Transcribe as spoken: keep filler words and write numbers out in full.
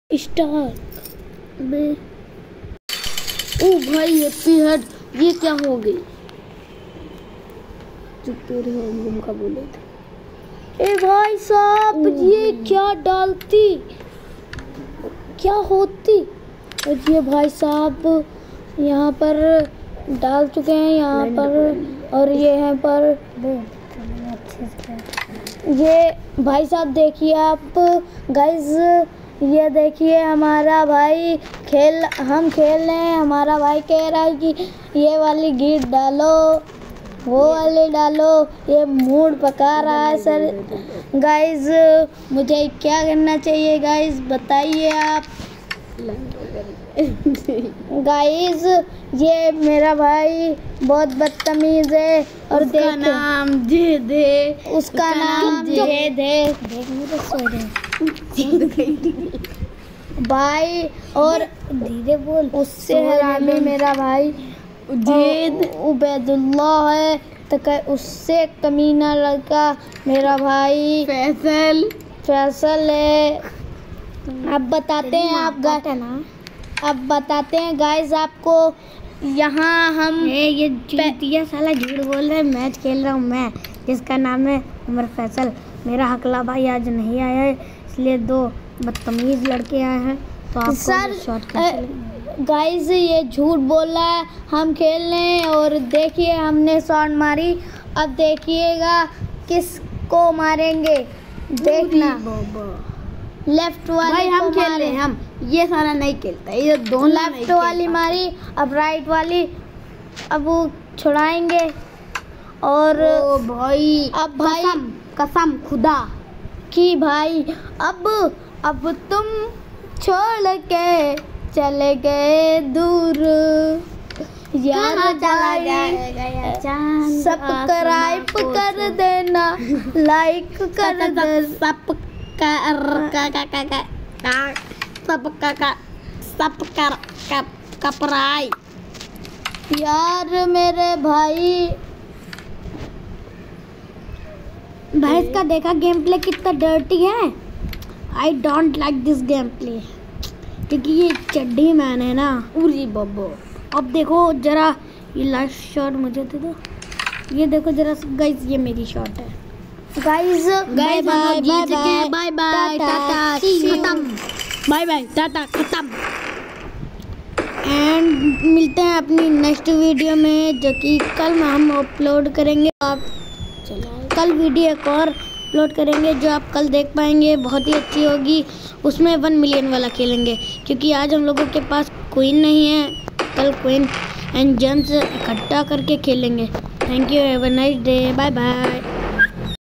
Star में ओ भाई happy head, ये क्या हो गई? चुप रही हम का बोले थे। ए भाई साहब ये क्या डालती, क्या होती? और ये भाई साहब यहाँ पर डाल चुके हैं यहाँ पर, और ये यहाँ पर ये भाई साहब देखिए आप गाइस, ये देखिए हमारा भाई खेल हम खेल रहे हैं। हमारा भाई कह रहा है कि ये वाली गीत डालो, वो वाली डालो, ये मूड पका रहा है सर। गाइस मुझे क्या करना चाहिए गाइस बताइए आप। गाइस ये मेरा भाई बहुत बदतमीज है और उसका नाम जेद है, उसका नाम जेद है भाई, और धीरे बोल। उससे हरामी मेरा भाई जेद उबैदुल्लाह है, तो उससे कमीना लड़का मेरा भाई फैसल फैसल है। अब बताते हैं आप ना अब बताते हैं गाइस आपको। यहाँ हम ए, ये चूतिया साला झूठ बोल रहा है। मैच खेल रहा हूँ मैं, जिसका नाम है उमर फैसल। मेरा हकला भाई आज नहीं आया है, इसलिए दो बदतमीज लड़के आए हैं। तो आपको सर शॉट गाइस ये झूठ बोल रहा है। हम खेल रहे हैं और देखिए हमने शॉट मारी। अब देखिएगा किसको मारेंगे, देखना। लेफ्ट वाली भाई हम खेल रहे हैं, हम ये सारा नहीं खेलता, ये दोनों लेफ्ट वाली मारी, अब राइट वाली, अब वो छुड़ाएंगे। और ओ भाई अब भाई कसम कसम खुदा की भाई अब अब तुम छोड़ के चले गए दूर यार, चला जाएगा सब्सक्राइब कर देना, लाइक कर दे, सब का का का का का सब का का सब कर का कपराई यार मेरे भाई। भाई इसका देखा गेम प्ले कितना डर्टी है। I don't like this game play, क्योंकि ये चड्डी मैन है ना। उरी बब्बो। अब देखो जरा ये लास्ट शॉट मुझे दे दो, ये देखो जरा गाइस, ये मेरी शॉट है guys. Bye bye bye bye bye टाटा खत्म, बाय बाय टाटा खत्म। एंड मिलते हैं अपनी नेक्स्ट वीडियो में, जो कि कल में हम अपलोड करेंगे। आप कल वीडियो एक और अपलोड करेंगे जो आप कल देख पाएंगे, बहुत ही अच्छी होगी। उसमें वन मिलियन वाला खेलेंगे, क्योंकि आज हम लोगों के पास क्वीन नहीं है। कल क्वीन एंड जेम्स इकट्ठा करके खेलेंगे। Thank you, have a nice day, bye bye.